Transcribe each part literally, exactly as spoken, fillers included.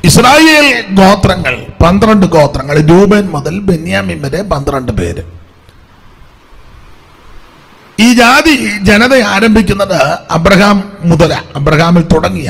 Israel ഗോത്രങ്ങൾ പന്ത്രണ്ട് ഗോത്രങ്ങൾ, രൂബൻ മുതൽ ബെന്യാമിൻ വരെ പന്ത്രണ്ട് പേര്. ഈ ജാതി ജനത ആരംഭിക്കുന്നത് അബ്രഹാം മുതല, അബ്രഹാമിൽ തുടങ്ങിയ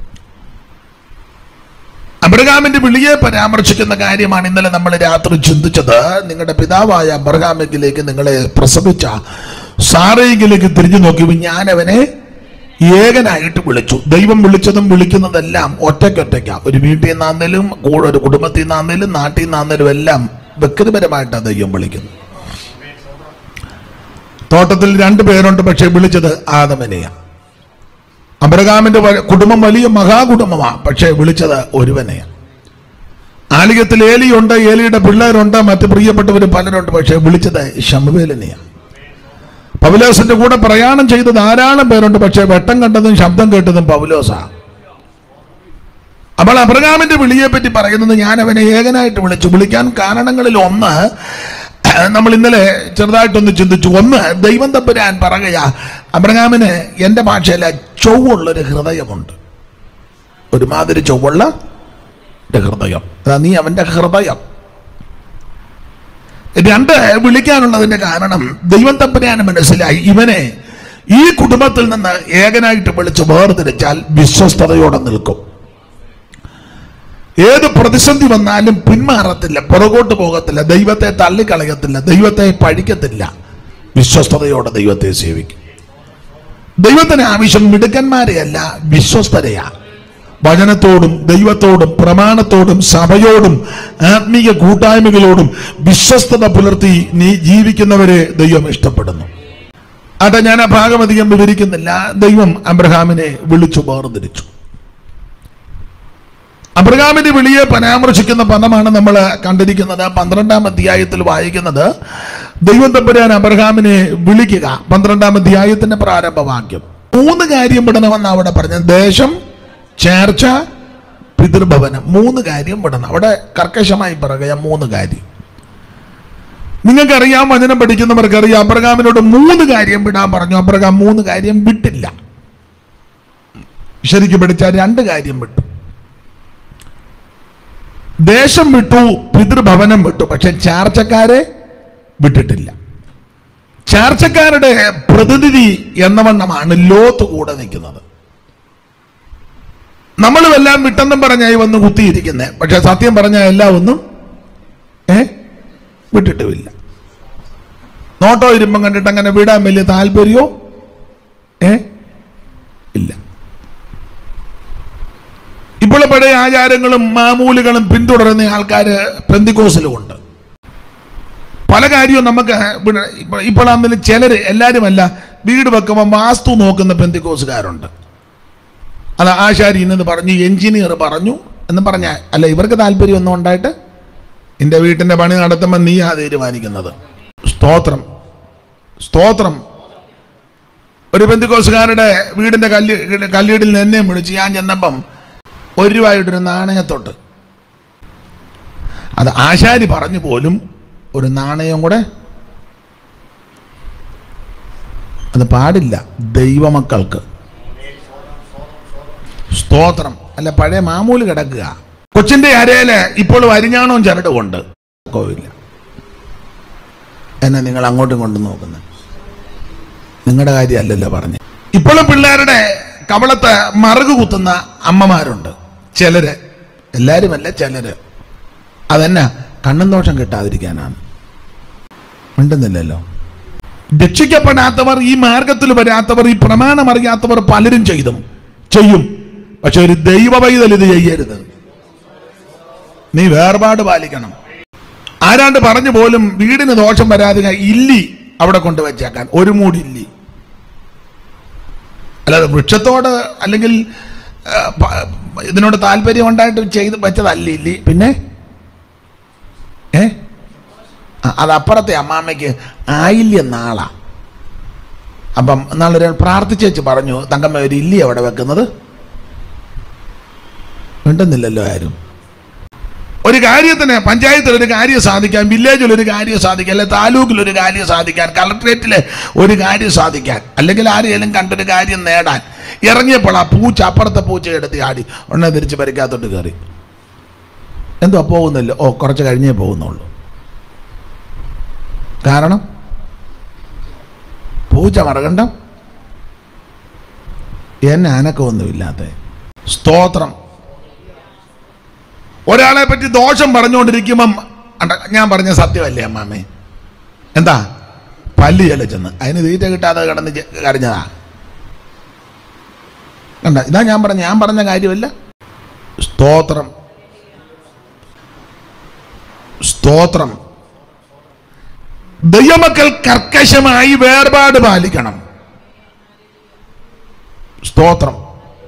അബ്രഹാമിന്റെ വിളിയെ പരാമർശിക്കുന്ന കാര്യമാണ് ഇന്നലെ നമ്മൾ രാത്രി ചിന്തിച്ചത്. നിങ്ങളുടെ പിതാവായ അബ്രഹാമിലേക്ക് നിങ്ങളെ പ്രസവിച്ച സാറയിലേക്ക് തിരിഞ്ഞു നോക്കി, ഞാൻ അവനെ ഏകനായിട്ട് വിളിച്ചു. ദൈവം വിളിച്ചതും വിളിക്കുന്നതെല്ലാം ഒറ്റയ്ക്കൊറ്റയ്ക്കാ. ഒരു വീട്ടിൽ നിന്നാന്നേലും ഒരു കുടുംബത്തിൽ നിന്നാന്നേലും നാട്ടിൽ നിന്നാന്നേലും എല്ലാം വ്യക്തിപരമായിട്ടാണ് ദൈവം വിളിക്കുന്നത്. തോട്ടത്തിൽ രണ്ടു പേരുണ്ട്, പക്ഷെ വിളിച്ചത് ആദമനെയാണ്. അബ്രഹാമിന്റെ കുടുംബം വലിയ മഹാകുടുംബമാണ്, പക്ഷെ വിളിച്ചത് ഒരുവനെയാണ്. ആലയത്തിൽ ഏലിയുണ്ട്, ഏലിയുടെ പിള്ളേരുണ്ട്, മറ്റ് പ്രിയപ്പെട്ടവർ പലരുണ്ട്, പക്ഷെ വിളിച്ചത് ശമൂവേലിനെയാണ്. പൗലോസിന്റെ കൂടെ പ്രയാണം ചെയ്ത ധാരാളം പേരുണ്ട്, പക്ഷെ വെട്ടം കണ്ടതും ശബ്ദം കേട്ടതും പൗലോസാണ്. അപ്പോൾ അബ്രഹാമിന്റെ വിളിയെ പറ്റി പറയുന്നത്, ഞാൻ അവനെ ഏകനായിട്ട് വിളിച്ചു. വിളിക്കാൻ കാരണങ്ങളിൽ ഒന്ന് നമ്മൾ ഇന്നലെ ചെറുതായിട്ടൊന്ന് ചിന്തിച്ചു. ഒന്ന്, ദൈവം തമ്പുരാൻ പറയുക, അബ്രഹാമിന് എൻ്റെ ഭാഷയിൽ ചൊവ്വുള്ളൊരു ഹൃദയമുണ്ട്, ഒരുമാതിരി ചൊവ്വുള്ള ഒരു ഹൃദയം. അതാ നീ അവൻ്റെ ഹൃദയം. രണ്ട്, വിളിക്കാനുള്ളതിന്റെ കാരണം ദൈവം തമ്പുരാന് മനസ്സിലായി, ഇവനെ ഈ കുടുംബത്തിൽ നിന്ന് ഏകനായിട്ട് വിളിച്ച് വേർതിരിച്ചാൽ വിശ്വസ്തയോടെ നിൽക്കും. ഏത് പ്രതിസന്ധി വന്നാലും പിന്മാറത്തില്ല, പുറകോട്ട് പോകത്തില്ല, ദൈവത്തെ തള്ളിക്കളയത്തില്ല, ദൈവത്തെ പഴിക്കത്തില്ല, വിശ്വസ്തയോടെ ദൈവത്തെ സേവിക്കും. ദൈവത്തിന് ആവശ്യം മിടുക്കന്മാരെയല്ല, വിശ്വസ്തരെയാ. വചനത്തോടും ദൈവത്തോടും പ്രമാണത്തോടും സഭയോടും ആത്മീയ കൂട്ടായ്മകളോടും വിശ്വസ്തത പുലർത്തി നീ ജീവിക്കുന്നവരെ ദൈവം ഇഷ്ടപ്പെടുന്നു. അതെ, ഞാൻ ആ ഭാഗം അധികം വിവരിക്കുന്നില്ല. ദൈവം അബ്രഹാമിനെ വിളിച്ചു വേർതിരിച്ചു. അബ്രഹാമിന്റെ വിളിയെ പരാമർശിക്കുന്ന പദമാണ് നമ്മൾ കണ്ടിരിക്കുന്നത്. പന്ത്രണ്ടാം അധ്യായത്തിൽ വായിക്കുന്നത്, ദൈവം തമ്പുരാൻ അബ്രഹാമിനെ വിളിക്കുക. പന്ത്രണ്ടാം അധ്യായത്തിന്റെ പ്രാരംഭവാക്യം. മൂന്ന് കാര്യം വിടണമെന്ന് അവിടെ പറഞ്ഞത്. ദേശം, ചേർച്ച, പിതൃഭവനം. മൂന്ന് കാര്യം വിടണം. അവിടെ കർക്കശമായി പറയുക മൂന്ന് കാര്യം. നിങ്ങൾക്കറിയാം, വചനം പഠിക്കുന്നവർക്കറിയാം, അബ്രഹാമിനോട് മൂന്ന് കാര്യം വിടാൻ പറഞ്ഞു. അബ്രഹാം മൂന്ന് കാര്യം വിട്ടില്ല. ശരിക്കും പഠിച്ചാൽ രണ്ട് കാര്യം വിട്ടു. ദേശം വിട്ടു, പിതൃഭവനം വിട്ടു, പക്ഷെ ചാർച്ചക്കാരെ വിട്ടിട്ടില്ല. ചാർച്ചക്കാരുടെ പ്രതിനിധി എന്നവണ്ണമാണ് ലോത്ത് കൂടെ നിൽക്കുന്നത്. നമ്മളും എല്ലാം വിട്ടെന്നും പറഞ്ഞായി വന്ന് കുത്തിയിരിക്കുന്നത്, പക്ഷെ സത്യം പറഞ്ഞാൽ എല്ലാം ഒന്നും ഏ വിട്ടിട്ടുമില്ല. നോട്ടോ ഇരുമ്പം കണ്ടിട്ട് അങ്ങനെ വിടാൻ വലിയ താല്പര്യമോ ഏ ഇല്ല. ഇപ്പോൾ പഴയ ആചാരങ്ങളും മാമൂലുകളും പിന്തുടരുന്ന ആൾക്കാർ പെന്തിക്കോസിലുമുണ്ട്. പല കാര്യവും നമുക്ക് ഇപ്പോൾ അന്നേരം ചിലര്, എല്ലാവരുമല്ല, വീട് വെക്കുമ്പോൾ വാസ്തു നോക്കുന്ന പെന്തിക്കോസുകാരുണ്ട്. അത് ആശാരി ഇന്നെന്ന് പറഞ്ഞു, എഞ്ചിനീയർ പറഞ്ഞു എന്ന് പറഞ്ഞാൽ അല്ല, ഇവർക്ക് താല്പര്യം ഒന്നും ഉണ്ടായിട്ട് എൻ്റെ വീട്ടിൻ്റെ പണി നടത്തുമ്പോൾ നീയാ തീരുമാനിക്കുന്നത്. സ്തോത്രം, സ്തോത്രം. ഒരു പെന്തിക്കോസുകാരുടെ വീടിൻ്റെ കല്ല് കല്ലീടിൽ നിന്ന് എന്നെ വിളിച്ച് ഞാൻ ചെന്നപ്പം ഒരു രൂപയുടെ നാണയത്തൊട്ട്, അത് ആശാരി പറഞ്ഞു പോലും ഒരു നാണയം കൂടെ, അത് പാടില്ല ദൈവമക്കൾക്ക്. സ്തോത്രം. അല്ല, പഴയ മാമൂല് കിടക്കുക. കൊച്ചിന്റെ അരയില് ഇപ്പോൾ വരിഞ്ഞാണവും ചരടുകൊണ്ട് കോവില്ല. എന്നെ നിങ്ങൾ അങ്ങോട്ടും കൊണ്ടു നോക്കുന്നത് നിങ്ങളുടെ കാര്യമല്ലല്ലോ പറഞ്ഞു. ഇപ്പോഴും പിള്ളേരുടെ കവളത്ത് മറുകു കുത്തുന്ന അമ്മമാരുണ്ട്, ചിലര്, എല്ലാരുമല്ല ചിലര്. അതെന്നാ? കണ്ണും ദോഷം കിട്ടാതിരിക്കാനാണ്. മിണ്ടുന്നില്ലല്ലോ. രക്ഷിക്കപ്പെടാത്തവർ, ഈ മാർഗത്തിൽ വരാത്തവർ, ഈ പ്രമാണം അറിയാത്തവർ പലരും ചെയ്തും ചെയ്യും. പക്ഷെ ഒരു ദൈവ പൈതൽ ഇത് ചെയ്യരുത്. നീ വേർപാട് പാലിക്കണം. ആരാണ്ട് പറഞ്ഞു പോലും വീടിന് ദോഷം വരാതെ ഇല്ലി അവിടെ കൊണ്ടുവച്ചേക്കാൻ, ഒരു മൂടി ഇല്ലി. അല്ലാതെ വൃക്ഷത്തോട് അല്ലെങ്കിൽ ഇതിനോട് താല്പര്യം ഉണ്ടായിട്ട് ചെയ്ത് വെച്ചതല്ല ഇല്ലി. പിന്നെ ഏ അതപ്പുറത്തെ അമ്മാമ്മയ്ക്ക് ആയില്യം നാളാ. അപ്പം നാളെ പ്രാർത്ഥിച്ചേച്ച് പറഞ്ഞു, തങ്കമ്മ ഒരു ഇല്ലി അവിടെ വെക്കുന്നത്. മിണ്ടുന്നില്ലല്ലോ ആരും. ഒരു കാര്യത്തിന് പഞ്ചായത്തിൽ ഒരു കാര്യം സാധിക്കാൻ, വില്ലേജിൽ ഒരു കാര്യം സാധിക്കാൻ, അല്ലെ താലൂക്കിൽ ഒരു കാര്യം സാധിക്കാൻ, കളക്ട്രേറ്റിൽ ഒരു കാര്യം സാധിക്കാൻ, അല്ലെങ്കിൽ ആരെങ്കിലും കണ്ടൊരു കാര്യം നേടാൻ ഇറങ്ങിയപ്പോൾ ആ പൂച്ച അപ്പുറത്തെ പൂച്ച എടുത്ത് ആടി ഉടനെ തിരിച്ച് പരിക്കാത്തോട്ട് കയറി. എന്തുവാ പോകുന്നില്ല? ഓ, കുറച്ച് കഴിഞ്ഞേ പോകുന്നുള്ളൂ. കാരണം പൂച്ച മറകണ്ടം എന്നെ അനക്കമൊന്നുമില്ലാത്ത. സ്തോത്രം. ഒരാളെ പറ്റി ദോഷം പറഞ്ഞുകൊണ്ടിരിക്കുമ്പം ഞാൻ പറഞ്ഞ സത്യമല്ലേ അമ്മാമ്മേ? എന്താ പല്ല് ചലച്ചെന്ന് അതിന് തീറ്റ കിട്ടാതെ കിടന്ന് കരഞ്ഞതാ. കണ്ട, ഇതാ ഞാൻ പറഞ്ഞ ഞാൻ പറഞ്ഞ കാര്യമല്ല. സ്തോത്രം, സ്തോത്രം. ദൈവമക്കൾ കർക്കശമായി വേർപാട് പാലിക്കണം. സ്തോത്രം.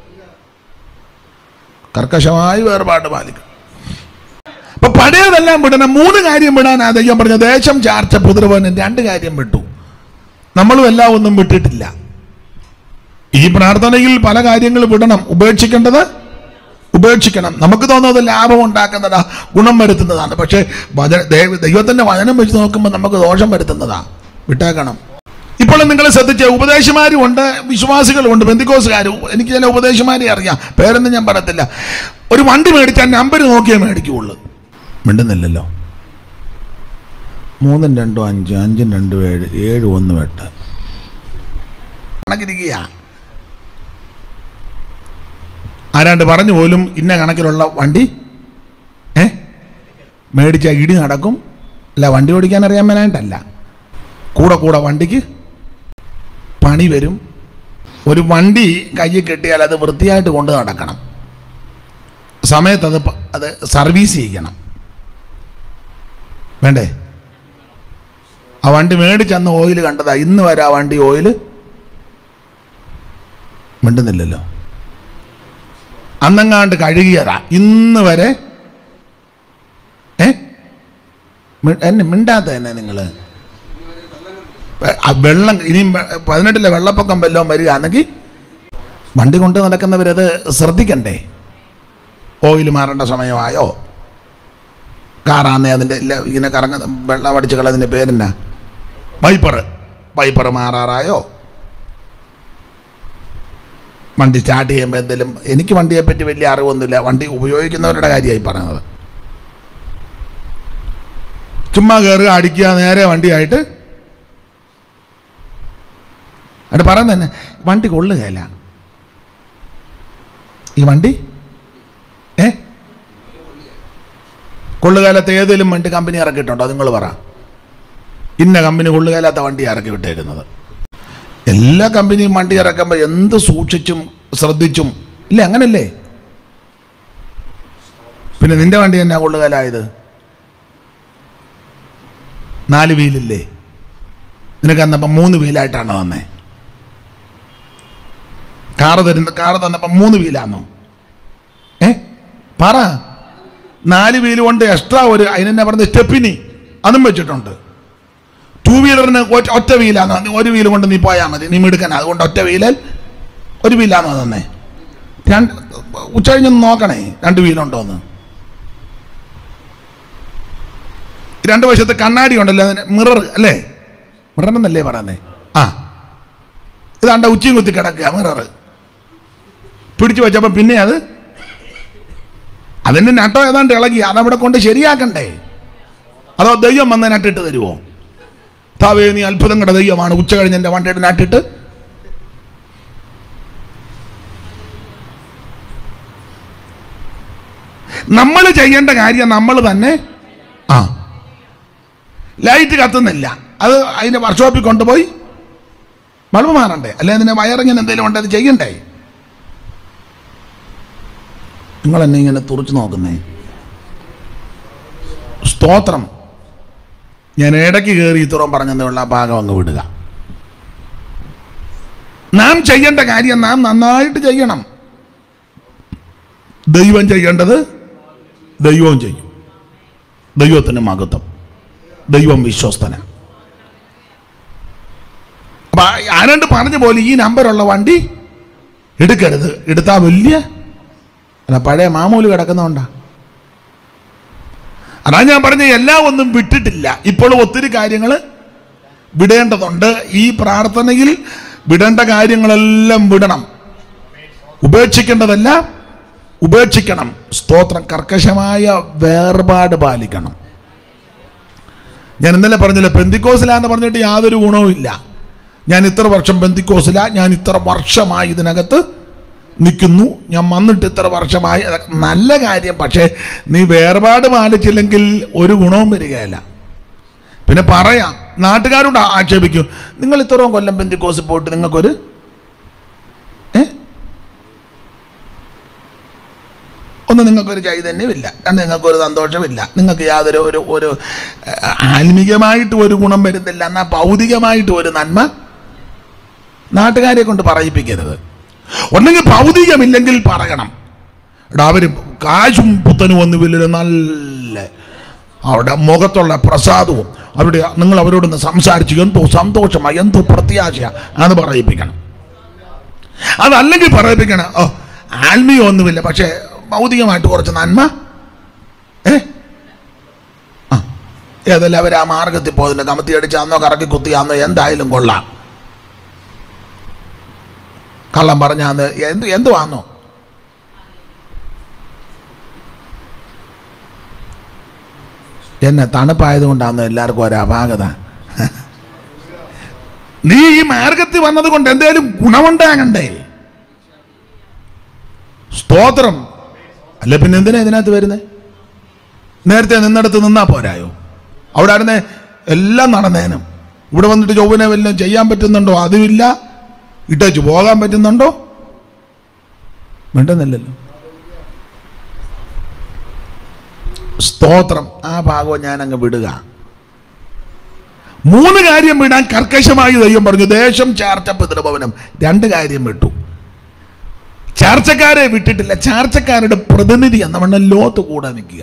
കർക്കശമായി വേർപാട് പാലിക്കണം. അപ്പൊ പഴയതെല്ലാം വിടണം. മൂന്ന് കാര്യം വിടാനാ ദൈവം പറഞ്ഞ. ദേശം, ചാർച്ച, പുത്രവനും. രണ്ട് കാര്യം വിട്ടു. നമ്മളും എല്ലാം ഒന്നും വിട്ടിട്ടില്ല. ഈ പ്രാർത്ഥനയിൽ പല കാര്യങ്ങൾ വിടണം. ഉപേക്ഷിക്കേണ്ടത് ഉപേക്ഷിക്കണം. നമുക്ക് തോന്നുന്നത് ലാഭം ഉണ്ടാക്കുന്നതാ, ഗുണം വരുത്തുന്നതാണ്. പക്ഷെ ദൈവത്തിന്റെ വചനം വെച്ച് നോക്കുമ്പോൾ നമുക്ക് ദോഷം വരുത്തുന്നതാ. വിട്ടേക്കണം. ഇപ്പോൾ നിങ്ങൾ ശ്രദ്ധിച്ച ഉപദേശമാരും ഉണ്ട്, വിശ്വാസികളും ഉണ്ട്, പെന്തിക്കോസുകാരും. എനിക്ക് ചില ഉപദേശമാരെ അറിയാം, പേരൊന്നും ഞാൻ പറയത്തില്ല. ഒരു വണ്ടി മേടിച്ചാൽ നമ്പർ നോക്കിയേ മേടിക്കുള്ളൂ. മിണ്ടുന്നില്ലല്ലോ. മൂന്നും രണ്ടും അഞ്ച്, അഞ്ചും രണ്ടും ഏഴ്, ഏഴ് ഒന്നും എട്ട് കണക്കിരിക്കുക. ആരാണ്ട് പറഞ്ഞു പോലും ഇന്ന കണക്കിലുള്ള വണ്ടി ഏ മേടിച്ചാൽ ഇടി നടക്കും. അല്ല, വണ്ടി ഓടിക്കാൻ അറിയാൻ മേലായിട്ടല്ല, കൂടെ കൂടെ വണ്ടിക്ക് പണി വരും. ഒരു വണ്ടി കയ്യിൽ കെട്ടിയാൽ അത് വൃത്തിയായിട്ട് കൊണ്ട് നടക്കണം. സമയത്ത് അത് അത് സർവീസ് ചെയ്യണം. വേണ്ടേ? ആ വണ്ടി മേടിച്ചന്ന് ഓയിൽ കണ്ടതാ. ഇന്ന് വരെ ആ വണ്ടി ഓയിൽ മിണ്ടുന്നില്ലല്ലോ. അന്നങ്ങാണ്ട് കഴുകിയതാ. ഇന്ന് വരെ ഏ എന്നെ മിണ്ടാത്ത തന്നെ നിങ്ങൾ. വെള്ളം ഇനിയും പതിനെട്ടിലെ വെള്ളപ്പൊക്കം വല്ലതും വരികയാണെങ്കിൽ വണ്ടി കൊണ്ട് നടക്കുന്നവരത് ശ്രദ്ധിക്കണ്ടേ? ഓയിൽ മാറേണ്ട സമയമായോ? കാറാന്നേ അതിൻ്റെ ഇങ്ങനെ കറങ്ങ വെള്ളം അടിച്ച് കളതിൻ്റെ പേരെന്നാ? വൈപ്പർ വൈപ്പർ മാറാറായോ? വണ്ടി സ്റ്റാർട്ട് ചെയ്യുമ്പോൾ എന്തെങ്കിലും. എനിക്ക് വണ്ടിയെപ്പറ്റി വലിയ അറിവൊന്നുമില്ല, വണ്ടി ഉപയോഗിക്കുന്നവരുടെ കാര്യമായി പറഞ്ഞത്. ചുമ്മാ കയറുക, അടിക്കുക, നേരെ വണ്ടിയായിട്ട് അത് പറയുന്നത് തന്നെ. വണ്ടി കൊള്ളുകയല്ല ഈ വണ്ടി. ഏ കൊള്ളുകാലത്ത് ഏതെങ്കിലും വണ്ടി കമ്പനി ഇറക്കിയിട്ടുണ്ടോ? നിങ്ങൾ പറ. ഇന്ന കമ്പനി കൊള്ളുകാലത്ത വണ്ടി ഇറക്കി വിട്ടേക്കുന്നത്. എല്ലാ കമ്പനിയും വണ്ടി ഇറക്കുമ്പോൾ എന്ത് സൂക്ഷിച്ചും ശ്രദ്ധിച്ചും ഇല്ലേ? അങ്ങനല്ലേ? പിന്നെ നിന്റെ വണ്ടി എന്നാ കൊള്ളുകാലായത്? നാല് വീലില്ലേ? നിനക്ക് അന്നപ്പം മൂന്ന് വീലായിട്ടാണോ വന്നേ? കാറ് തരുന്ന കാറ് തന്നപ്പം മൂന്ന് വീലാണോ? ഏ പറ. നാല് വീല് കൊണ്ട് എക്സ്ട്രാ ഒരു അതിനെന്നെ പറഞ്ഞ സ്റ്റെപ്പിനി അതും വെച്ചിട്ടുണ്ട്. ടൂ വീലറിന് ഒറ്റ വീലാണോ? ഒരു വീല് കൊണ്ട് നീ പോയാൽ മതി, നീ മിടുക്കന. അതുകൊണ്ട് ഒറ്റ വീലിൽ ഒരു വീലാണോ തന്നെ? രണ്ട് ഉച്ച കഴിഞ്ഞൊന്ന് നോക്കണേ രണ്ട് വീലുണ്ടോന്ന്. രണ്ട് വശത്ത് കണ്ണാടി ഉണ്ടല്ലോ, അതിന് മിറർ അല്ലേ? മിറർ എന്നല്ലേ പറയുന്നേ? ആ, ഇതാണ്ട ഉച്ചയും കുത്തി കിടക്കുക മിറർ പിടിച്ചു വെച്ചപ്പോൾ പിന്നെ അത് അതിൻ്റെ നട്ടോ ഏതാണ്ട് ഇളകി. അതവിടെ കൊണ്ട് ശരിയാക്കണ്ടേ? അതോ ദൈവം വന്ന് നട്ടിട്ട് തരുമോ? താവേ നീ അത്ഭുതങ്ങളുടെ ദൈവമാണ്, ഉച്ച കഴിഞ്ഞ് എൻ്റെ വണ്ടിയുടെ നട്ടിട്ട്. നമ്മൾ ചെയ്യേണ്ട കാര്യം നമ്മൾ തന്നെ. ആ, ലൈറ്റ് കത്തുന്നില്ല, അത് അതിൻ്റെ വർക്ക്ഷോപ്പിൽ കൊണ്ടുപോയി ബൾബ് മാറണ്ടേ? അല്ലെ അതിൻ്റെ വയറിങ്ങനെ എന്തെങ്കിലും ഉണ്ട്, അത് ചെയ്യണ്ടേ? നിങ്ങൾ എന്നെ ഇങ്ങനെ തുറച്ചു നോക്കുന്നേ. സ്തോത്രം. ഞാൻ ഇടയ്ക്ക് കയറി ഇത്രയും പറഞ്ഞെന്നുള്ള ആ ഭാഗം അങ്ങ് വിടുക. നാം ചെയ്യേണ്ട കാര്യം നാം നന്നായിട്ട് ചെയ്യണം. ദൈവം ചെയ്യേണ്ടത് ദൈവവും ചെയ്യും. ദൈവത്തിന് മഹത്വം. ദൈവം വിശ്വസ്തന. അപ്പൊ ആരാണ്ട് പറഞ്ഞ പോലെ ഈ നമ്പറുള്ള വണ്ടി എടുക്കരുത്. എടുത്താ വലിയ അല്ല പഴയ മാമൂല് കിടക്കുന്നതുകൊണ്ടാ. അതാ ഞാൻ പറഞ്ഞ എല്ലാം ഒന്നും വിട്ടിട്ടില്ല. ഇപ്പോഴും ഒത്തിരി കാര്യങ്ങൾ വിടേണ്ടതുണ്ട്. ഈ പ്രാർത്ഥനയിൽ വിടേണ്ട കാര്യങ്ങളെല്ലാം വിടണം. ഉപേക്ഷിക്കേണ്ടതെല്ലാം ഉപേക്ഷിക്കണം. സ്തോത്രം. കർക്കശമായ വേർപാട് പാലിക്കണം. ഞാൻ ഇന്നലെ പറഞ്ഞില്ല, പെന്തിക്കോസിലാന്ന് പറഞ്ഞിട്ട് യാതൊരു ഗുണവും ഇല്ല. ഞാൻ ഇത്ര വർഷം പെന്തിക്കോസില, ഞാൻ ഇത്ര വർഷമായി ഇതിനകത്ത് നിൽക്കുന്നു, ഞാൻ വന്നിട്ട് ഇത്ര വർഷമായി, നല്ല കാര്യം. പക്ഷേ നീ വേർപാട് പാലിച്ചില്ലെങ്കിൽ ഒരു ഗുണവും വരികയില്ല. പിന്നെ പറയാം, നാട്ടുകാരോട് ആക്ഷേപിക്കും, നിങ്ങൾ ഇത്രയും കൊല്ലം പെന്തിക്കോസിൽ പോയിട്ട് നിങ്ങൾക്കൊരു ഏ ഒന്ന് നിങ്ങൾക്കൊരു ചൈതന്യമില്ല, കാരണം നിങ്ങൾക്കൊരു സന്തോഷമില്ല, നിങ്ങൾക്ക് യാതൊരു ഒരു ഒരു ആത്മീകമായിട്ട് ഒരു ഗുണം വരുന്നില്ല, എന്നാൽ ഭൗതികമായിട്ട് ഒരു നന്മ നാട്ടുകാരെ കൊണ്ട് പറയിപ്പിക്കരുത്. ഒന്നെങ്കിൽ ഭൗതികമില്ലെങ്കിൽ പറയണം, എടാ അവർ കാശും പുത്തനും ഒന്നുമില്ല, നല്ല അവിടെ മുഖത്തുള്ള പ്രസാദവും അവരുടെ, നിങ്ങൾ അവരോടൊന്ന് സംസാരിച്ചു, എന്തോ സന്തോഷമായി, എന്തോ പ്രത്യാശയാ, അത് പറയിപ്പിക്കണം. അതല്ലെങ്കിൽ പറയിപ്പിക്കണം, ഓ ആത്മീയം ഒന്നുമില്ല, പക്ഷേ ഭൗതികമായിട്ട് കുറച്ച് നന്മ ഏ ആ ഏതെല്ലാം അവർ ആ മാർഗത്തിൽ പോയതില്ല, കമത്തി അടിച്ചാന്നോ കറക്കി കുത്തിയാന്നോ എന്തായാലും കൊള്ളാം, കള്ളം പറഞ്ഞാന്ന് എന്ത് എന്തുവാന്നോ. എന്നെ തണുപ്പായതുകൊണ്ടാന്ന് എല്ലാവർക്കും ഒരപാകത. നീ ഈ മാർഗത്തിൽ വന്നത് കൊണ്ട് എന്തേലും ഗുണമുണ്ടാകണ്ടേ? സ്തോത്രം. അല്ല പിന്നെ എന്തിനാ ഇതിനകത്ത് വരുന്നത്? നേരത്തെ നിന്നിടത്ത് നിന്നാ പോരായോ? അവിടെ ആയിരുന്നേ എല്ലാം നടന്നേനും. ഇവിടെ വന്നിട്ട് ചൊവ്വനെ വല്ലതും ചെയ്യാൻ പറ്റുന്നുണ്ടോ? അതുമില്ല. ഇട്ടേച്ച് പോകാൻ പറ്റുന്നുണ്ടോ? വേണ്ടുന്നില്ലല്ലോ. സ്തോത്രം. ആ ഭാഗവും ഞാൻ അങ്ങ് വിടുക. മൂന്ന് കാര്യം വിടാൻ കർക്കശമായി ദൈവം പറഞ്ഞു. ദേശം, ചാർച്ച, പിതൃഭവനം. രണ്ട് കാര്യം വിട്ടു. ചാർച്ചക്കാരെ വിട്ടിട്ടില്ല. ചാർച്ചക്കാരുടെ പ്രതിനിധി എന്ന വണ്ണം ലോത്ത് കൂടെ നിൽക്കുക.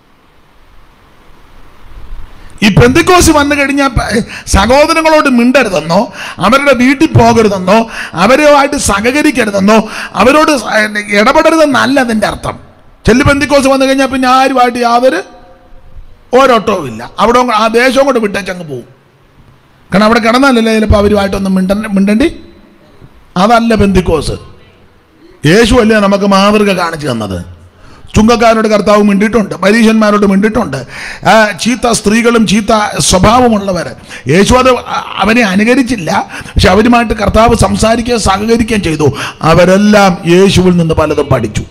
ഈ പെന്തിക്കോസ് വന്നു കഴിഞ്ഞാൽ സഹോദരങ്ങളോട് മിണ്ടരുതെന്നോ, അവരുടെ വീട്ടിൽ പോകരുതെന്നോ, അവരുമായിട്ട് സഹകരിക്കരുതെന്നോ, അവരോട് ഇടപെടരുതെന്നല്ല അതിൻ്റെ അർത്ഥം. ചെല്ലു പെന്തിക്കോസ് വന്നു കഴിഞ്ഞാൽ പിന്നെ ആരുമായിട്ട് യാതൊരു ഓരോട്ടവും ഇല്ല. അവിടെ ആ ദേശവും കൂടെ വിട്ടേച്ചങ്ങ് പോകും. കാരണം അവിടെ കിടന്നാലല്ലേ ചിലപ്പോൾ അവരുമായിട്ടൊന്നും മിണ്ട മിണ്ടണ്ടി അതല്ല പെന്തിക്കോസ്. യേശു അല്ലേ നമുക്ക് മാതൃക കാണിച്ചു തന്നത്. ചുങ്കക്കാരോട് കർത്താവ് മിണ്ടിയിട്ടുണ്ട്, പരീശന്മാരോട് മിണ്ടിയിട്ടുണ്ട്, ചീത്ത സ്ത്രീകളും ചീത്ത സ്വഭാവമുള്ളവർ. യേശു അത് അവനെ അനുകരിച്ചില്ല, പക്ഷെ അവരുമായിട്ട് കർത്താവ് സംസാരിക്കുകയും സഹകരിക്കുകയും ചെയ്തു. അവരെല്ലാം യേശുവിൽ നിന്ന് പലതും പഠിച്ചു.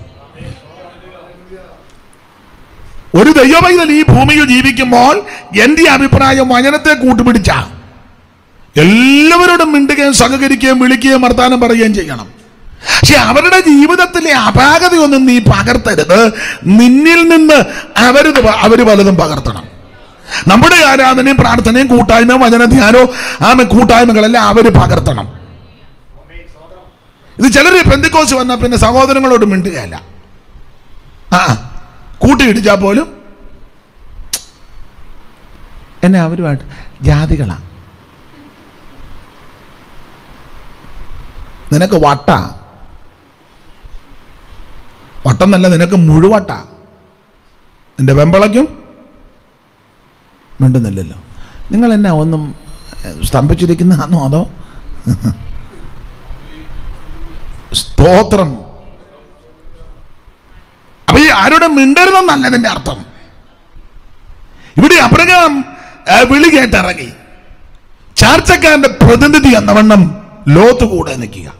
ഒരു ദൈവപൈതൽ ഈ ഭൂമിയിൽ ജീവിക്കുമ്പോൾ എൻ്റെ അഭിപ്രായം വചനത്തെ കൂട്ടുപിടിച്ച എല്ലാവരോടും മിണ്ടുകയും സഹകരിക്കുകയും വിളിക്കുകയും വർത്താനം പറയുകയും ചെയ്യണം. പക്ഷെ അവരുടെ ജീവിതത്തിലെ അപാകതയൊന്നും നീ പകർത്തരുത്. നിന്നിൽ നിന്ന് അവര് അവര് പലതും പകർത്തണം. നമ്മുടെ ആരാധനയും പ്രാർത്ഥനയും കൂട്ടായ്മയും വചനധ്യാനവും ആ കൂട്ടായ്മകളെല്ലാം അവര് പകർത്തണം. ഇത് ചിലര് പെന്തിക്കോസ് വന്നാൽ പിന്നെ സഹോദരങ്ങളോട് മിണ്ടുകയല്ല. ആ കൂട്ടിയിടിച്ചാൽ പോലും എന്നെ അവരുമായിട്ട് ജാതികളാ. നിനക്ക് വട്ട വട്ടം നല്ല, നിനക്ക് മുഴുവട്ട. നിന്റെ വെമ്പളയ്ക്കും മിണ്ടുന്നില്ലല്ലോ. നിങ്ങൾ എന്നാ ഒന്നും സ്തംഭിച്ചിരിക്കുന്നതാണോ അതോ? സ്തോത്രം. അപ്പൊ ഈ ആരോടും മിണ്ടരുതെന്നല്ല ഇതിന്റെ അർത്ഥം. ഇവിടെ അബ്രഹാം വിളി കേട്ടിറങ്ങി. ചാർച്ചക്കാരന്റെ പ്രതിനിധി എന്നവണ്ണം ലോത്ത് കൂടെ നിൽക്കുക.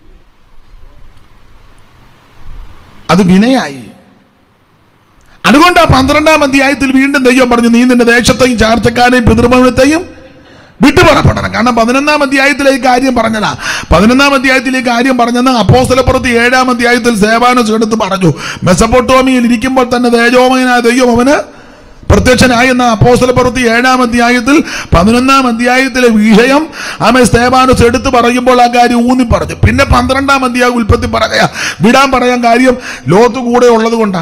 അത് വിനയായി. അതുകൊണ്ട് ആ പന്ത്രണ്ടാം അധ്യായത്തിൽ വീണ്ടും ദൈവം പറഞ്ഞു, നീ നിന്റെ ദേശത്തെയും ചാർച്ചക്കാരെയും പിതൃഭവനത്തെയും വിട്ടുപുറപ്പെടണം. കാരണം പതിനൊന്നാം അധ്യായത്തിലേക്ക് കാര്യം പറഞ്ഞതാ. പതിനൊന്നാം അധ്യായത്തിലേക്ക് കാര്യം പറഞ്ഞെന്ന് അപ്പോസ്തലപ്രവൃത്തി ഏഴാം അധ്യായത്തിൽ സേവാനോസ് എടുത്ത് പറഞ്ഞു. മെസൊപ്പൊട്ടോമിയയിൽ ഇരിക്കുമ്പോൾ തന്നെ തേജോമയനായ ദൈവം അവന് പ്രത്യക്ഷനായി എന്ന അപ്പോസ്തലപ്രവൃത്തി ഏഴാം അധ്യായത്തിൽ പതിനൊന്നാം അധ്യായത്തിലെ വിഷയം ആമേ സ്തേഫാനോസ് എടുത്ത് പറയുമ്പോൾ ആ കാര്യം ഊന്നി പറഞ്ഞു. പിന്നെ പന്ത്രണ്ടാം അധ്യായം ഉൽപ്പത്തി പറയാ വിടാൻ പറയാൻ കാര്യം ലോത്ത് കൂടെ ഉള്ളത് കൊണ്ടാ.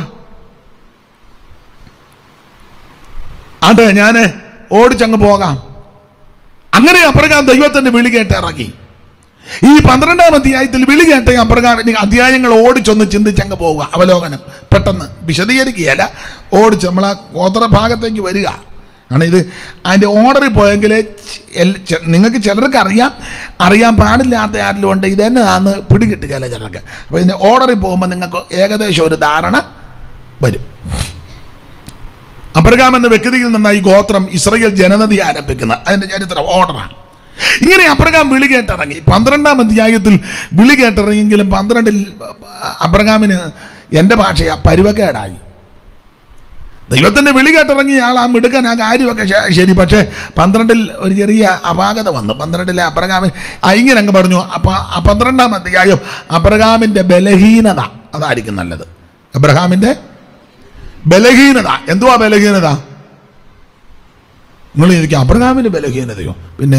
അതെ, ഞാൻ ഓടിച്ചങ്ങ് പോകാം. അങ്ങനെ അപ്രകാരം ദൈവത്തിന്റെ വിളി കേട്ട് ഇറങ്ങി. ഈ പന്ത്രണ്ടാം അധ്യായത്തിൽ വിളി കേട്ട അപ്രകാരം അധ്യായങ്ങൾ ഓടിച്ചൊന്ന് ചിന്തിച്ചങ്ങ് പോവുക. അവലോകനം പെട്ടെന്ന് വിശദീകരിക്കുകയല്ല, ഓടിച്ച് നമ്മളാ ഗോത്രഭാഗത്തേക്ക് വരിക. ആണ് ഇത്. അതിൻ്റെ ഓർഡറിൽ പോയെങ്കിൽ നിങ്ങൾക്ക് ചിലർക്ക് അറിയാം, അറിയാൻ പാടില്ലാത്ത ആരിലും ഉണ്ട് ഇത് തന്നെയാണെന്ന് പിടികിട്ടുകയല്ല ചിലർക്ക്. അപ്പോൾ ഇതിൻ്റെ ഓർഡറിൽ പോകുമ്പോൾ നിങ്ങൾക്ക് ഏകദേശം ഒരു ധാരണ വരും. അബ്രഹാം എന്ന വ്യക്തിയിൽ നിന്നാണ് ഈ ഗോത്രം ഇസ്രായേൽ ജനനതി ആരംഭിക്കുന്നത്. അതിൻ്റെ ചരിത്രം ഓർഡറാണ്. ഇങ്ങനെ അബ്രഹാം വിളി കേട്ടിറങ്ങി. പന്ത്രണ്ടാം അധ്യായത്തിൽ വിളി കേട്ടിറങ്ങിയെങ്കിലും പന്ത്രണ്ടിൽ അബ്രഹാമിന് എൻ്റെ ഭാഷയാ പരുവക്കേടായി. ദൈവത്തിൻ്റെ വിളി കേട്ടിറങ്ങിയ ആൾ ആ മിടുക്കൻ, ആ കാര്യമൊക്കെ ശരി. പക്ഷേ പന്ത്രണ്ടിൽ ഒരു ചെറിയ അപാകത വന്നു. പന്ത്രണ്ടിലെ അബ്രഹാമിൻ ഇങ്ങനെ അങ്ങ് പറഞ്ഞു. അപ്പം ആ പന്ത്രണ്ടാം അധ്യായം അബ്രഹാമിൻ്റെ ബലഹീനത അതായിരിക്കും നല്ലത്. അബ്രഹാമിൻ്റെ ബലഹീനത. എന്തുവാ ബലഹീനത? നിങ്ങൾ എനിക്ക് അബ്രഹാമിൻ്റെ ബലഹീനതയോ? പിന്നെ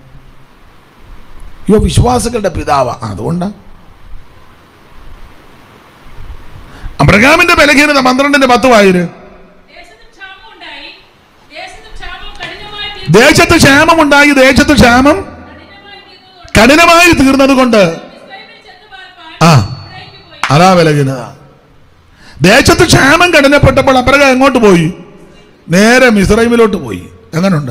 യോ വിശ്വാസികളുടെ പിതാവാ, അതുകൊണ്ടാ. അബ്രഹാമിന്റെ ബലഹീനത പന്ത്രണ്ടിന്റെ പത്ത് വായിര്. ദേശത്ത് ക്ഷാമമുണ്ടായി, ദേശത്ത് ക്ഷാമം കഠിനമായി തീർന്നത് കൊണ്ട് ആ അതാ ബലഹീനത. ദേശത്ത് ക്ഷാമം കഠിനപ്പെട്ടപ്പോൾ അബ്രഹാം എങ്ങോട്ട് പോയി? നേരെ മിസ്രൈമിലോട്ട് പോയി. എങ്ങനുണ്ട്?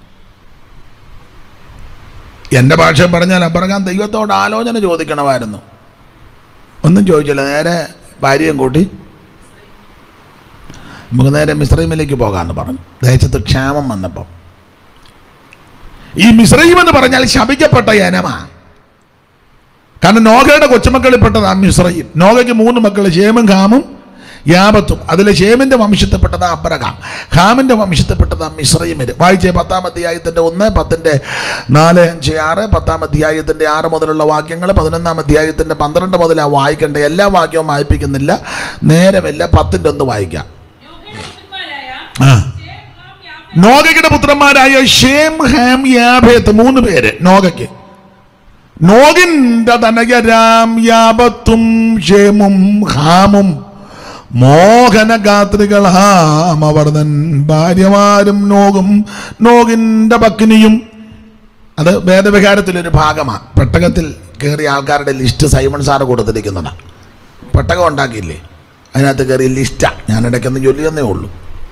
എൻ്റെ ഭാഷ പറഞ്ഞാൽ അബ്രഹാം ദൈവത്തോട് ആലോചന ചോദിക്കണമായിരുന്നു. ഒന്നും ചോദിച്ചില്ല, നേരെ ഭാര്യയും കൂട്ടി നമുക്ക് നേരെ മിസ്രൈമിലേക്ക് പോകാമെന്ന് പറഞ്ഞു. ദേശത്ത് ക്ഷാമം വന്നപ്പോൾ. ഈ മിസ്രൈം എന്ന് പറഞ്ഞാൽ ശപിക്കപ്പെട്ട ഇനമാ. കാരണം നോഗയുടെ കൊച്ചുമക്കളിൽപ്പെട്ടതാ മിസ്രൈം. നോഗയ്ക്ക് മൂന്ന് മക്കൾ, ശേമും ഹാമും യാബത്തും. അതിലെ ശേമിന്റെ വംശത്തിൽപ്പെട്ടതാ അബ്രഹാം, ഹാമിന്റെ വംശത്തിൽപ്പെട്ടതാ മിസ്രൈമിന്. വായിച്ചേ പത്താം അധ്യായത്തിന്റെ ഒന്ന്, പത്തിന്റെ നാല്, അഞ്ച്, ആറ്, പത്താം അധ്യായത്തിന്റെ ആറ് മുതലുള്ള വാക്യങ്ങൾ, പതിനൊന്നാം അധ്യായത്തിന്റെ പന്ത്രണ്ട് മുതലാ വായിക്കേണ്ട. എല്ലാ വാക്യവും വായിപ്പിക്കുന്നില്ല, നേരമല്ല. പത്തിന്റെ ഒന്ന് വായിക്കാം. ആ നോഗയുടെ പുത്രന്മാരായ ഷേം, ഹാം, യാഫേത്ത് മൂന്ന് പേര് നോഗയ്ക്ക്. നോഗിന്റെ തനയരാം യാബത്തും ഷേമും ഹാമും മോഹനഗാത്രികളാം അവർ തൻ ഭാര്യമാരും നോഗും നോഗിന്റെ പത്നിയും. അത് വേദവികാരത്തിലൊരു ഭാഗമാണ്. പെട്ടകത്തിൽ കയറിയ ആൾക്കാരുടെ ലിസ്റ്റ് സൈമൺ സാറ് കൊടുത്തിരിക്കുന്നതാണ്. പെട്ടകം ഉണ്ടാക്കിയില്ലേ, അതിനകത്ത് കയറിയ ലിസ്റ്റാ. ഞാൻ ഇടയ്ക്കൊന്ന് ചൊല്ലിയെന്നേ ഉള്ളൂ.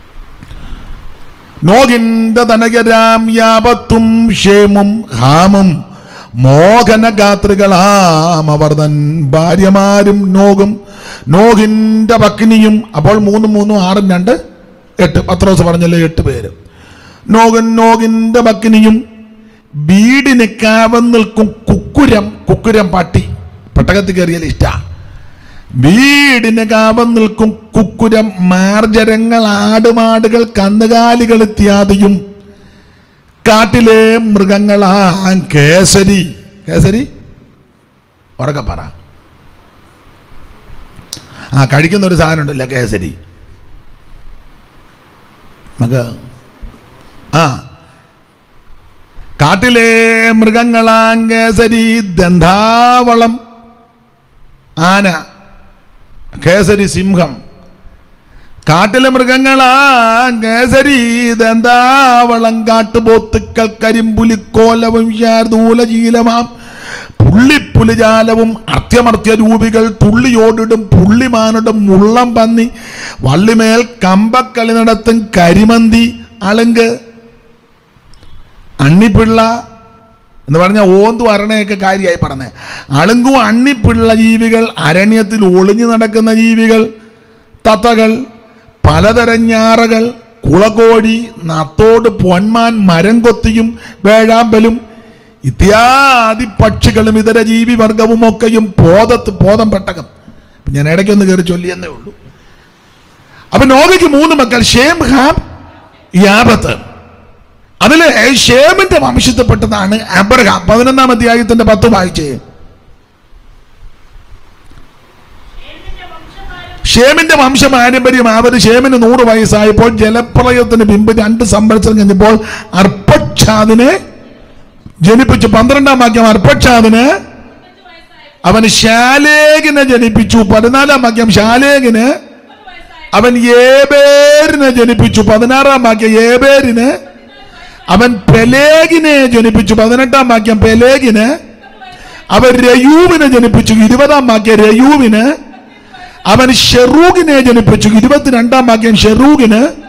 നോഗിന്റെ തനയരാം യാബത്തും ഷേമും ഹാമും മോഹനഗാത്രികളാം അവർ തൻ ഭാര്യമാരും നോഗും നോഹിന്റെ പത്നിയും. അപ്പോൾ മൂന്നും മൂന്നും ആറും രണ്ട് എട്ട്. പത്രോസ് പറഞ്ഞല്ലേ എട്ട് പേര്. നോഗൻ നോഗിന്റെ പത്നിയും വീടിന് കാവൽ നിൽക്കും കുക്കുരം. കുക്കുരം പട്ടി, പെട്ടകത്തിൽ കയറിയ ലിസ്റ്റാ. വീടിന് കാവൽ നിൽക്കും കുക്കുരം, മാർജരങ്ങൾ, ആടുമാടുകൾ, കന്നുകാലികൾ ഇത്യാദിയും. കാട്ടിലെ മൃഗങ്ങളാ കേസരി. കേസരി ഉറക്കെ പറ. ആ കഴിക്കുന്ന ഒരു സാധനം ഉണ്ടല്ലോ കേസരി. നമുക്ക് ആ കാട്ടിലെ മൃഗങ്ങളാ കേസരി, ദന്താവളം ആന, കേസരി സിംഹം. കാട്ടിലെ മൃഗങ്ങളാ കേസരി, ദന്താവളം, കാട്ടുപോത്തുക്കൾ, കരിമ്പുലിക്കോലവും ശാർദൂലജീലമാം പുള്ളിപ്പുലിജാലവും, അർത്യമർത്യ രൂപികൾ, തുള്ളിയോടിടും പുള്ളിമാനിടും, മുള്ളം പന്നി, വള്ളിമേൽ കമ്പക്കളി നടത്തും കരിമന്തി, അളുങ്ക്, അണ്ണിപ്പിള്ള എന്ന് പറഞ്ഞാൽ ഓന്തു അരണയൊക്കെ കാര്യമായി പറഞ്ഞേ. അളുങ്കും അണ്ണിപ്പിള്ള ജീവികൾ, അരണ്യത്തിൽ ഒളിഞ്ഞു നടക്കുന്ന ജീവികൾ, തത്തകൾ, പലതരം ഞാറകൾ, കുളകോഴി, നത്തോട്, പൊന്മാൻ, മരം കൊത്തിയും വേഴാമ്പലും ഇത്യാദി പക്ഷികളും ഇതര ജീവി വർഗവും ഒക്കെയും പോതത്ത് പോതം പെട്ടകം. ഞാൻ ഇടയ്ക്കൊന്ന് കയറി ചൊല്ലിയെന്നേ ഉള്ളൂ. അപ്പൊ നോഗയ്ക്ക് മൂന്ന് മക്കൾ, ഷേം, ഹാം, യാബത്ത്. അതില് ഷേമിന്റെ വംശത്തിൽപ്പെട്ടതാണ് അബ്രഹാം. പതിനൊന്നാം അധ്യായത്തിന്റെ പത്ത് വായിച്ചേ. ഷേമിന്റെ വംശപാരമ്പര്യം. അവർ ഷേമിന് നൂറ് വയസ്സായപ്പോൾ ജലപ്രളയത്തിന് മുമ്പ് രണ്ട് സംവത്സരം കഴിഞ്ഞപ്പോൾ അർപ്പക്ഷാദിനെ ജനിപ്പിച്ചു. പന്ത്രണ്ടാം വാക്യം അർപ്പക്ഷാദിന് അവൻ ശാലേഖിനെ ജനിപ്പിച്ചു. പതിനാലാം വാക്യം ശാലേഖിന് അവൻ ഏബേരിനെ ജനിപ്പിച്ചു. പതിനാറാം വാക്യം ഏബേരിന് അവൻ പെലേഗിനെ ജനിപ്പിച്ചു. പതിനെട്ടാം വാക്യം പെലേഗിന് അവൻ രയൂവിനെ ജനിപ്പിച്ചു. ഇരുപതാം വാക്യം രയൂവിന് അവൻ ഷെറൂഗിനെ ജനിപ്പിച്ചു. ഇരുപത്തിരണ്ടാം വാക്യം ഷെറൂഗിന്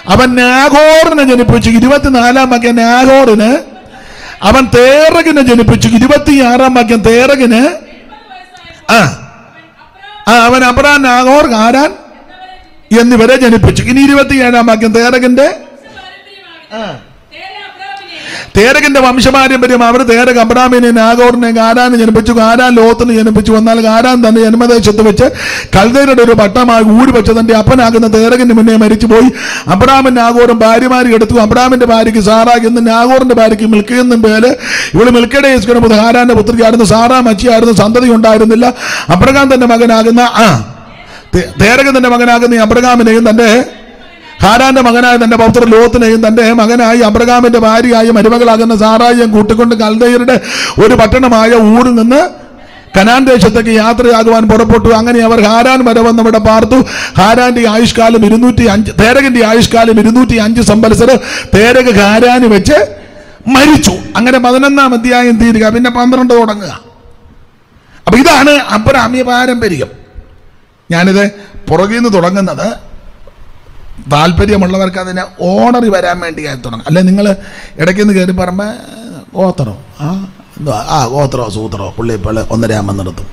അവൻ നാഗോറിനെ ജനിപ്പിച്ചു. ഇരുപത്തിനാലാം വാക്യം നാഗോറിന്. അവൻ തേറകിനെ ജനിപ്പിച്ചു. ഇരുപത്തിയാറാം വാക്യം തേറകിന്. ആ ആ അവൻ അബ്രാം, നാഗോർ, ഹാരാൻ എന്നിവരെ ജനിപ്പിച്ചു. ഇനി ഇരുപത്തിയേഴാം വാക്യം തേറകിന്റെ ആ തേരകിന്റെ വംശപാരമ്പര്യം. അവർ തേരക് അബ്രാമിനെ, നാഗോറിനെ, ഹാരാനെ ജനിപ്പിച്ചു. ഹാരാൻ ലോത്തിനെ ജനിപ്പിച്ചു. എന്നാൽ ഹാരാൻ തന്റെ ജന്മദേശത്ത് വെച്ച് കൽദയരുടെ ഒരു പട്ടണമായി ഊരി വെച്ച് തന്റെ അപ്പനാകുന്ന തേരകിന് മുന്നേ മരിച്ചുപോയി. അബ്രാമിൻ നാഗോറും ഭാര്യമാരി എടുത്തു. അബ്രാമിന്റെ ഭാര്യയ്ക്ക് സാറാ എന്നും നാഗോറിന്റെ ഭാര്യയ്ക്ക് മിൽക്ക എന്നും പേര്. ഇവള് മിൽക്കയുടെ യേശുവിന് ഹാരാന്റെ പുത്രിയായിരുന്നു. സാറാ മച്ചിയായിരുന്നു. സന്തതി ഉണ്ടായിരുന്നില്ല. അബ്രഹാം തന്റെ മകനാകുന്ന ആ തേരകൻ തന്റെ മകനാകുന്ന അബ്രഹാമിനെയും തന്റെ ഹാരാന്റെ മകനായ തന്റെ പൗത്രൻ ലോത്തിനെയും തന്റെ മകനായി അബ്രഹാമിന്റെ ഭാര്യയായ മരുമകളാകുന്ന സാറായിയും കൂട്ടിക്കൊണ്ട് കൽദയരുടെ ഒരു പട്ടണമായ ഊരിൽ നിന്ന് കനാൻ ദേശത്തേക്ക് യാത്രയാകുവാൻ പുറപ്പെട്ടു. അങ്ങനെ അവർ ഹാരാൻ വരെ വന്ന് അവിടെ പാർത്തു. ഹാരാന്റെ ആയുഷ്കാലം ഇരുന്നൂറ്റി അഞ്ച് തേരകിന്റെ ആയുഷ്കാലം ഇരുന്നൂറ്റി അഞ്ച് സംവത്സരം. തേരക് ഹാരാന് വെച്ച് മരിച്ചു. അങ്ങനെ പതിനൊന്നാം അധ്യായം തീരുക. പിന്നെ പന്ത്രണ്ട് തുടങ്ങുക. അപ്പൊ ഇതാണ് അബ്രാമ്യ പാരമ്പര്യം. ഞാനിത് പുറകിൽ നിന്ന് തുടങ്ങുന്നത് താല്പര്യമുള്ളവർക്ക് അതിന് ഓണറി വരാൻ വേണ്ടിയായി തുടങ്ങും. അല്ലെ നിങ്ങൾ ഇടയ്ക്ക് നിന്ന് കയറി പറയുമ്പോൾ ഗോത്രോ ആ എന്തോ ആ ഗോത്രോ സൂത്രോ പുള്ളിപ്പോൾ ഒന്നരയാകുമ്പോൾ നിർത്തും.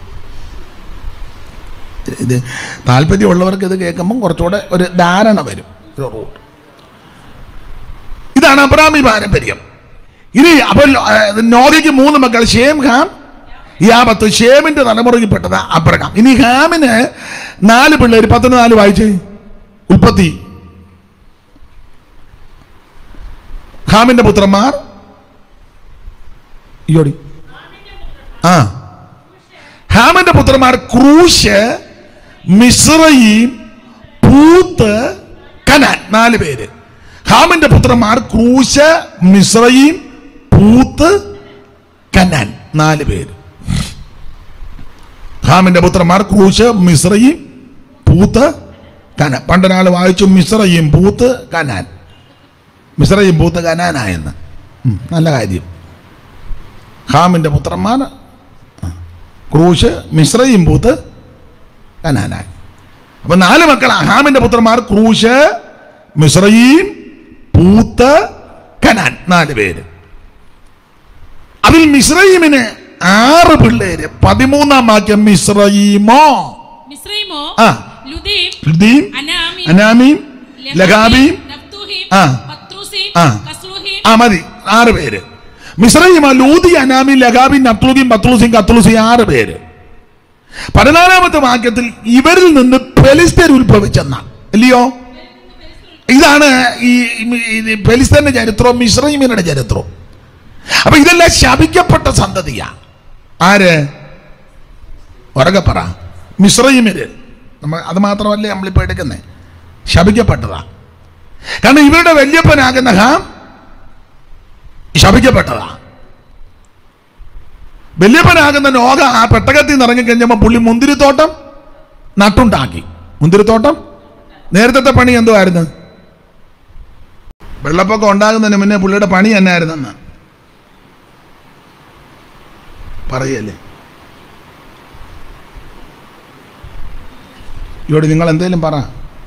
ഇത് താല്പര്യമുള്ളവർക്ക് ഇത് കേൾക്കുമ്പം കുറച്ചുകൂടെ ഒരു ധാരണ വരും. ഇതാണ് അബ്രാമി പാരമ്പര്യം. ഇനി അപ്പോൾ നോഹയ്ക്ക് മൂന്ന് മക്കൾ, ഷേം, ഹാം, യാബത്ത്. ഷേമിന്റെ തലമുറയിൽപ്പെട്ടത് അബ്രഹാം. ഇനി ഹാമിന് നാല് പിള്ളേർ. പത്തിന് നാല് വായിച്ചേ. ഉൽപ്പത്തി. ഹാമിന്റെ പുത്രന്മാർ യോടി ആ ഹാമിന്റെ പുത്രന്മാർ ക്രൂശ്, മിസ്രയീം, പൂത്ത്, കനാൻ. നാല് പേര്. ഹാമിന്റെ പുത്രന്മാർ ക്രൂശ്, മിസ്രയീം, പൂത്ത്, കനാൻ. നാല് പേര്. ഹാമിന്റെ പുത്രന്മാർ ക്രൂശ്, മിസ്രയീം, പൂത്ത്, കനാൻ. പണ്ടൊരാൾ വായിച്ചു മിസ്രയീം, പൂത്ത്, കനാൻ. മിസ്രയീം, പൂത്ത്, കനാനായെന്ന്. നല്ല കാര്യം. ഹാമിന്റെ പുത്രന്മാർ ക്രൂശ്, മിസ്രയീം, പൂത്ത്, കനാനായി. അപ്പൊ നാല് മക്കളാ. ഹാമിന്റെ പുത്രന്മാർ ക്രൂശ്, മിസ്രയീം, പൂത്ത്, കനാൻ. നാല് പേര്. അതിൽ മിസ്രയീമിന് ആറ് പിള്ളേര്. പതിമൂന്നാം വാക്യം. മിസ്രയീമോ ആ ലുദീം, അനാമീം, ലഗാബീം ആ ആ മതി. ആറ് പേര്. മിസ്രയീമ, ലൂദി, അനാമി, ലഗാബീം, നപ്തൂഗീം, പത്ലൂസിം, കത്ലൂസി. ആറ് പേര്. പതിനാലാമത്തെ വാക്യത്തിൽ ഇവരിൽ നിന്ന് ഫെലിസ്തീൻ ഉത്ഭവിച്ചെന്നാണ്. അല്ലയോ? ഇതാണ് ഈ ഫെലിസ്തീന്റെ ചരിത്രവും മിസ്രയീമിന്റെ ചരിത്രവും. അപ്പൊ ഇതെല്ലാം ശപിക്കപ്പെട്ട സന്തതിയാ. ആര്? ഉറക്കെ പറ. മിസ്രയീമിര്. നമ്മൾ അത് മാത്രമല്ലേ നമ്മളിപ്പോ എടുക്കുന്നേ. ശപിക്കപ്പെട്ടതാ. കാരണം ഇവരുടെ വല്യപ്പനാകുന്ന ഹാം ശപിക്കപ്പെട്ടതാ. വല്യപ്പനാകുന്ന നോഹ ആ പെട്ടകത്തിൽ നിന്ന് ഇറങ്ങിക്കഴിഞ്ഞപ്പോൾ പുള്ളി മുന്തിരിത്തോട്ടം നട്ടുണ്ടാക്കി. മുന്തിരിത്തോട്ടം നേരത്തെ പണി എന്തുവായിരുന്നു? വെള്ളപ്പൊക്കം ഉണ്ടാകുന്നതിന് മുന്നേ പുള്ളിയുടെ പണി എന്നായിരുന്നെന്ന് പറയല്ലേ. ഇവിടെ നിങ്ങൾ എന്തേലും പറ.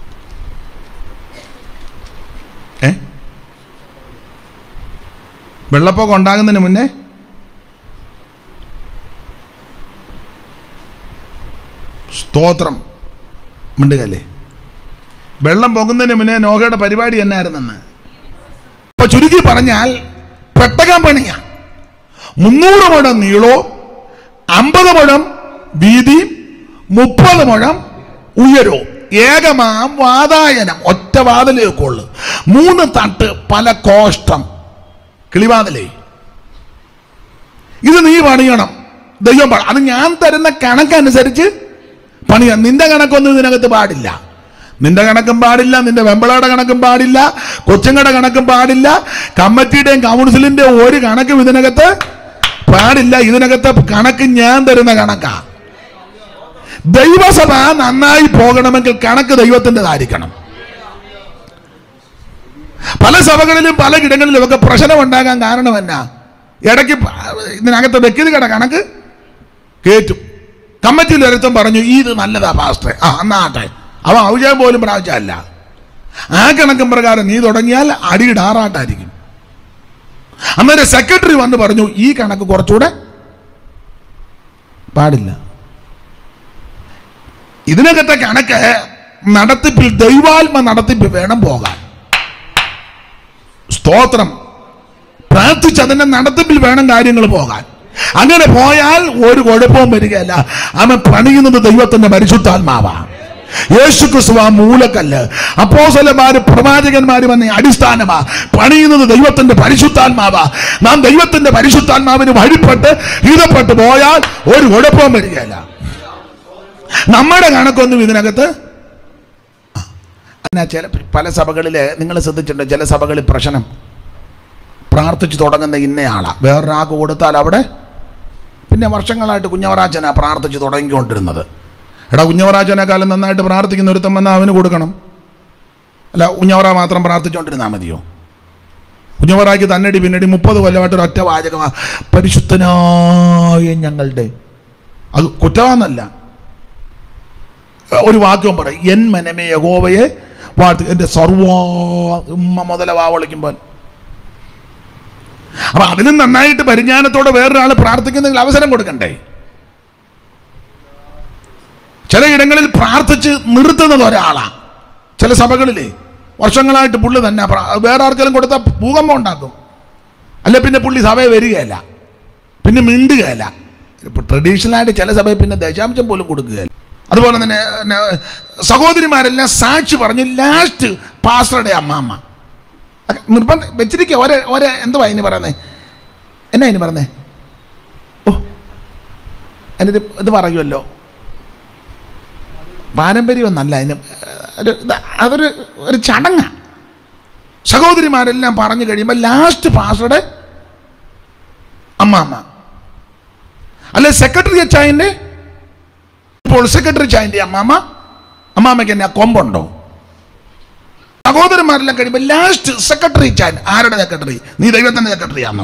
ഏ വെള്ളപ്പൊക്കം ഉണ്ടാകുന്നതിന് മുന്നേ സ്തോത്രം മിണ്ടുകല്ലേ. വെള്ളം പൊങ്ങുന്നതിന് മുന്നേ നോഹയുടെ പരിപാടി എന്നായിരുന്നെന്ന്. ഇപ്പൊ ചുരുക്കി പറഞ്ഞാൽ പെട്ടകം പണിയാ. മുന്നൂറ് മുഴം നീളവും അമ്പത് മുഴം വീതി, മുപ്പത് മുഴം ഉയരവും, ഏകമാം വാതായനം, ഒറ്റ വാതിലേക്ക് ഉള്ളു, മൂന്ന് തട്ട്, പല കോഷ്ടം, കിളിവാതിലേ. ഇത് നീ പണിയണം. ദൈവം അത് ഞാൻ തരുന്ന കണക്കനുസരിച്ച് പണിയാം. നിന്റെ കണക്കൊന്നും ഇതിനകത്ത് പാടില്ല. നിന്റെ കണക്കും പാടില്ല, നിന്റെ വെമ്പളയുടെ കണക്കും പാടില്ല, കൊച്ചുങ്ങളുടെ കണക്കും പാടില്ല, കമ്മിറ്റിയുടെയും കൗൺസിലിന്റെയും ഒരു കണക്കും ഇതിനകത്ത് പാടില്ല. ഇതിനകത്ത് കണക്ക് ഞാൻ തരുന്ന കണക്കാ. ദൈവസഭ നന്നായി പോകണമെങ്കിൽ കണക്ക് ദൈവത്തിൻ്റെതായിരിക്കണം. പല സഭകളിലും പല ഇടങ്ങളിലും ഒക്കെ പ്രശ്നം ഉണ്ടാകാൻ കാരണം എന്നാ? ഇടയ്ക്ക് ഇതിനകത്ത് വ്യക്തികളുടെ കണക്ക് കേറ്റും. കമ്മിറ്റിയിൽ ഒരുത്തം പറഞ്ഞു ഇത് നല്ലതാ പാസ്റ്ററെ, ആ എന്നാട്ടെ. അവൻ ഔചയം പോലും പ്രാവശ്യമല്ല. ആ കണക്കും പ്രകാരം നീ തുടങ്ങിയാൽ അടിയുടെ ആറാട്ടായിരിക്കും. അന്നേരം സെക്രട്ടറി വന്ന് പറഞ്ഞു ഈ കണക്ക് കുറച്ചുകൂടെ പാടില്ല. ഇതിനകത്തെ കണക്ക് നടത്തിപ്പിൽ ദൈവാത്മ നടത്തിപ്പ് വേണം പോകാൻ. സ്തോത്രം. പ്രാർത്ഥിച്ച് അതിന്റെ നടത്തിപ്പിൽ വേണം കാര്യങ്ങൾ പോകാൻ. അങ്ങനെ പോയാൽ ഒരു കുഴപ്പവും വരികയല്ല. അവൻ പണിയുന്നത് ദൈവത്തിന്റെ പരിശുദ്ധാത്മാവാണ്. യേശുക്രിസ്തു ആ മൂലക്കല്ല്, അപ്പോസ്തലന്മാര് പ്രവാചകന്മാര് വന്ന അടിസ്ഥാനമാ. പണിയുന്നത് ദൈവത്തിന്റെ പരിശുദ്ധാത്മാവാ. നാം ദൈവത്തിന്റെ പരിശുദ്ധാത്മാവിന് വഴിപ്പെട്ട് ഹിതപ്പെട്ട് പോയാൽ ഒരു കുഴപ്പവും വരികയല്ല. നമ്മുടെ കണക്കൊന്നും ഇതിനകത്ത് ചില പല സഭകളില് നിങ്ങൾ ശ്രദ്ധിച്ചിട്ടുണ്ട്, ചില സഭകളിൽ പ്രശ്നം പ്രാർത്ഥിച്ചു തുടങ്ങുന്ന ഇന്നയാളാ, വേറൊരാൾക്ക് കൊടുത്താൽ അവിടെ പിന്നെ വർഷങ്ങളായിട്ട് കുഞ്ഞവറാച്ചനാ പ്രാർത്ഥിച്ചു തുടങ്ങിക്കൊണ്ടിരുന്നത്. എടാ, കുഞ്ഞവറാച്ചനേക്കാളും നന്നായിട്ട് പ്രാർത്ഥിക്കുന്ന ഒരുത്തം വന്നാൽ അവന് കൊടുക്കണം. അല്ല, കുഞ്ഞവറ മാത്രം പ്രാർത്ഥിച്ചുകൊണ്ടിരുന്നാൽ മതിയോ? കുഞ്ഞവറാക്ക് തന്നടി പിന്നടി മുപ്പത് കൊല്ലമായിട്ട് ഒരൊറ്റ വാചകമാ, പരിശുദ്ധനായ ഞങ്ങളുടെ. അത് കുറ്റമാണെന്നല്ല, ഒരു വാക്യവും പറയും, എൻ മനമേ യഹോവയെ വാഴ്ത്തുക, എൻ്റെ സർവ്വ ഉമ്മ മുതല വാ വിളിക്കുമ്പോൾ. അപ്പൊ അതിനും നന്നായിട്ട് പരിജ്ഞാനത്തോടെ വേറൊരാൾ പ്രാർത്ഥിക്കുന്നതിൽ അവസരം കൊടുക്കണ്ടേ? ചില ഇടങ്ങളിൽ പ്രാർത്ഥിച്ച് നിർത്തുന്നത് ഒരാളാ. ചില സഭകളിലെ വർഷങ്ങളായിട്ട് പുള്ളി തന്നെ വേറെ ആർക്കെങ്കിലും കൊടുത്താൽ ഭൂകമ്പം ഉണ്ടാക്കും. അല്ല പിന്നെ പുള്ളി സഭയെ വരികയല്ല, പിന്നെ മിണ്ടുകയല്ല. ഇപ്പൊ ട്രഡീഷണലായിട്ട് ചില സഭയിൽ പിന്നെ ദശാംശം പോലും കൊടുക്കുകയല്ല. അതുപോലെ തന്നെ സഹോദരിമാരെല്ലാം സാക്ഷി പറഞ്ഞ് ലാസ്റ്റ് പാസ്റ്ററുടെ അമ്മാമ്മ നിർബന്ധം വെച്ചിരിക്കുക. ഒരേ ഒരേ എന്തുവാ അതിന് പറയുന്നേ, എന്നാ അതിന് പറയുന്നേ? ഓ, അതിന് ഇത് പറയുമല്ലോ, പാരമ്പര്യമൊന്നല്ല അതിന്, ഒരു അതൊരു ഒരു ചടങ്ങ. സഹോദരിമാരെല്ലാം പറഞ്ഞു കഴിയുമ്പോൾ ലാസ്റ്റ് പാസ്റ്ററുടെ അമ്മാമ്മ, അല്ലെ സെക്രട്ടറി ചായൻ്റെ, ഇപ്പോൾ സെക്രട്ടറി ചായൻ്റെ അമ്മാമ്മ. അമ്മാമ്മയ്ക്ക് എന്നാ കൊമ്പുണ്ടോ? സഹോദരന്മാരെല്ലാം കഴിയുമ്പോൾ ലാസ്റ്റ് സെക്രട്ടറി ചാൻ. ആരുടെ സെക്രട്ടറി? നീ ദൈവത്തിന്റെ സെക്രട്ടറി ആണോ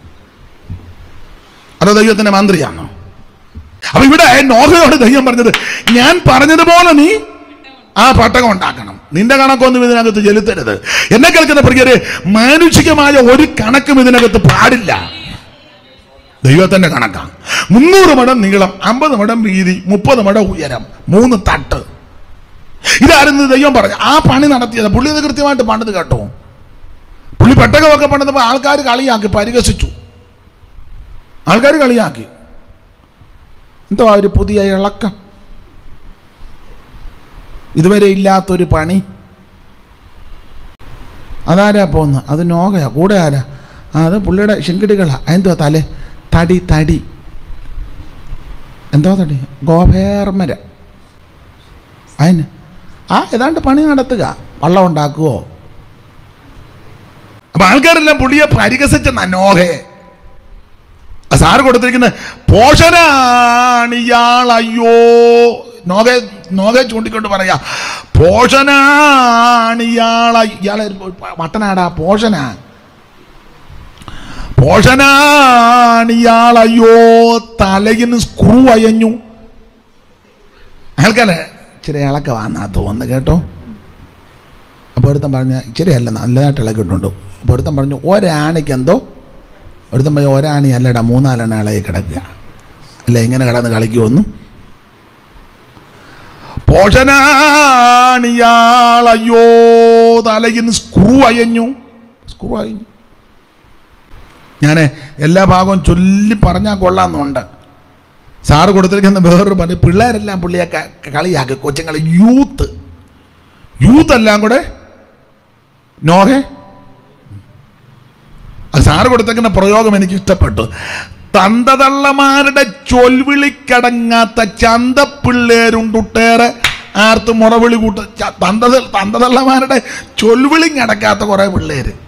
അതോ ദൈവത്തിന്റെ മന്ത്രിയാണോ? അപ്പൊ ഇവിടെ നോഹയോട് ദൈവം പറഞ്ഞത്, ഞാൻ പറഞ്ഞതുപോലെ നീ ആ പട്ടകം ഉണ്ടാക്കണം, നിന്റെ കണക്കൊന്നും ഇതിനകത്ത് ചെലുത്തരുത്. എന്നെ കേൾക്കുന്ന പ്രിയരെ, മാനുഷികമായ ഒരു കണക്കും ഇതിനകത്ത് പാടില്ല. ദൈവത്തിന്റെ കണക്കാണ്. മുന്നൂറ് മടം നീളം, അമ്പത് മടം വീതി, മുപ്പത് മടം ഉയരം, മൂന്ന് തട്ട്. ഇതായിരുന്നു ദൈവം പറഞ്ഞു. ആ പണി നടത്തിയത് പുള്ളി അത് കൃത്യമായിട്ട് പണിത് കേട്ടോ. പുള്ളി പെട്ടകമൊക്കെ പണിതപ്പോൾ ആൾക്കാർ കളിയാക്കി, പരിഹസിച്ചു. ആൾക്കാർ കളിയാക്കി. എന്തോ ഒരു പുതിയ ഇളക്കം, ഇതുവരെ ഇല്ലാത്തൊരു പണി. അതാരാ പോന്ന്? അത് നോകയാ. കൂടെ ആരാ? അത് പുള്ളിയുടെ ശിങ്കിടികളാ. എന്തോ തലേ തടി തടി എന്തോ തടി ഗോപേർമര. അതിന് ആ ഏതാണ്ട് പണി നടത്തുക, വള്ളം ഉണ്ടാക്കുവോ. അപ്പൊ ആൾക്കാരെല്ലാം പുള്ളിയെ പരിഹസിച്ച നോഹേ. സാറ് കൊടുത്തിരിക്കുന്നത് പോഷനാണിയാൾ. അയ്യോ, നോകെ നോകെ ചൂണ്ടിക്കൊണ്ട് പറയാ, പോഷനാണിയാൾ. ഇയാളെ മട്ടനാടാ, പോഷനാ പോഷനാണിയാൾ. അയ്യോ, തലയിന് സ്ക്രൂ അയഞ്ഞു. ആൾക്കാരെ ഇച്ചിരി ഇളക്ക വന്നാ തോന്നുന്നു കേട്ടോ. അപ്പോൾ ഒരുത്തൻ പറഞ്ഞ ഇച്ചിരി അല്ല, നല്ലതായിട്ട് ഇളക്കിയിട്ടുണ്ട്. അപ്പോൾ ഒരുത്തൻ പറഞ്ഞു, ഒരാണിക്ക് എന്തോ. ഒരുത്തൻ പറഞ്ഞു, ഒരാണി അല്ലടാ, മൂന്നാലെണ്ണ ഇളകി കിടക്കുക, അല്ല ഇങ്ങനെ കിടന്ന് കളിക്കുമൊന്നും. പോഷനാണിയാൾ. അയ്യോ, തലയിന്ന് സ്ക്രൂ അയഞ്ഞു. സ്ക്രൂ അയഞ്ഞു. ഞാൻ എല്ലാ ഭാഗവും ചൊല്ലി പറഞ്ഞാൽ കൊള്ളാമെന്നുണ്ട്. സാറ് കൊടുത്തിരിക്കുന്ന വേറൊരു പറഞ്ഞു, പിള്ളേരെല്ലാം പുള്ളിയെ കളിയാക്കി, കൊച്ചുങ്ങൾ, യൂത്ത് യൂത്ത് എല്ലാം കൂടെ നോഹേ. സാറ് കൊടുത്തേക്കുന്ന പ്രയോഗം എനിക്ക് ഇഷ്ടപ്പെട്ടു. തന്തതള്ളമാരുടെ ചൊൽവിളിക്കടങ്ങാത്ത ചന്തപ്പിള്ളേരുണ്ടൊട്ടേറെ ആർത്ത് മുറവിളി കൂട്ട. തന്ത തന്തതള്ളമാരുടെ ചൊൽവിളി അടക്കാത്ത കുറെ പിള്ളേര്.